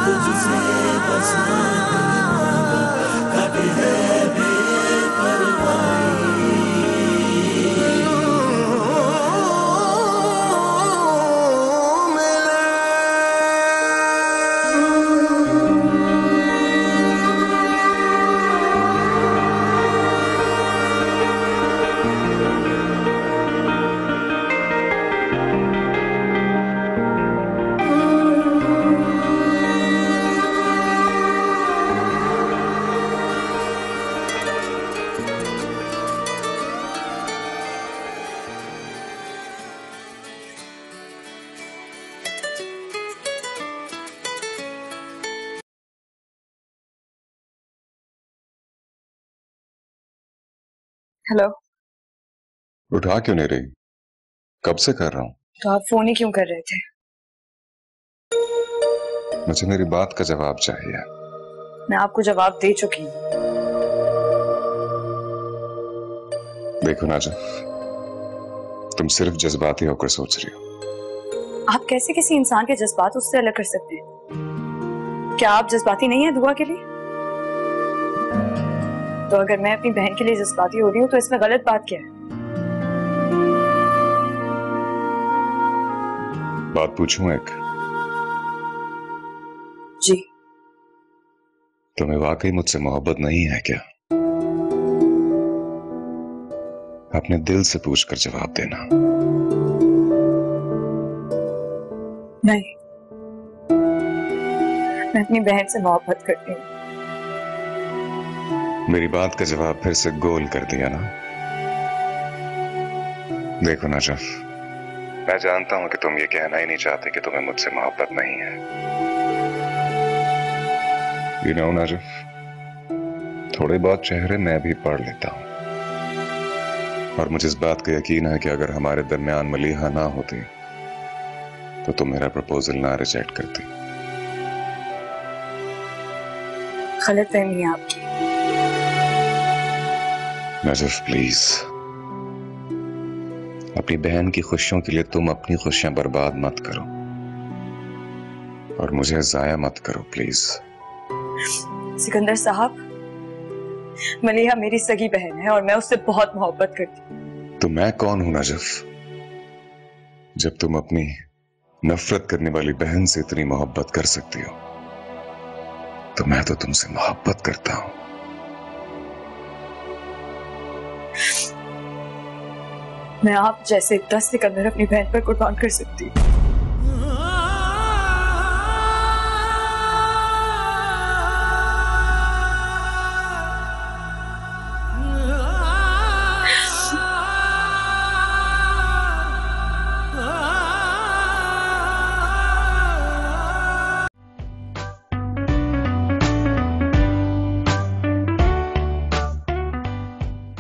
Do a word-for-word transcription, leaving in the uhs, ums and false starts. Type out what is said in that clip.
तुझसे बस मांगा कट है बेपरवाही। हेलो। उठा क्यों नहीं रही? कब से कर रहा हूँ। तो आप फोन ही क्यों कर रहे थे? मुझे मेरी बात का जवाब चाहिए। मैं आपको जवाब दे चुकी हूँ। देखो नाजफ, तुम सिर्फ जज्बाती होकर सोच रही हो। आप कैसे किसी इंसान के जज्बात उससे अलग कर सकते हैं? क्या आप जज्बाती नहीं है दुआ के लिए? तो अगर मैं अपनी बहन के लिए जज्बाती हो रही हूँ तो इसमें गलत बात क्या है? बात पूछूं एक? जी। तुम्हें वाकई मुझसे मोहब्बत नहीं है क्या? अपने दिल से पूछकर जवाब देना। नहीं, मैं अपनी बहन से मोहब्बत करती हूँ। मेरी बात का जवाब फिर से गोल कर दिया ना। देखो नाजफ, मैं जानता हूं कि तुम ये कहना ही नहीं चाहते कि तुम्हें मुझसे मोहब्बत नहीं है। यू नो नाजफ, थोड़े बहुत चेहरे मैं भी पढ़ लेता हूं, और मुझे इस बात का यकीन है कि अगर हमारे दरमियान मलीहा ना होती तो तुम मेरा प्रपोजल ना रिजेक्ट करती। गलतफहमी है आपकी। नाजफ प्लीज, अपनी बहन की खुशियों के लिए तुम अपनी खुशियां बर्बाद मत करो और मुझे जाया मत करो प्लीज। सिकंदर साहब, मलीहा मेरी सगी बहन है और मैं उससे बहुत मोहब्बत करती हूँ। तो मैं कौन हूं नाजफ, जब तुम अपनी नफरत करने वाली बहन से इतनी मोहब्बत कर सकती हो? तो मैं तो तुमसे मोहब्बत करता हूं। मैं आप जैसे दस सिकंदर अपनी बहन पर कुर्बान कर सकती हूँ।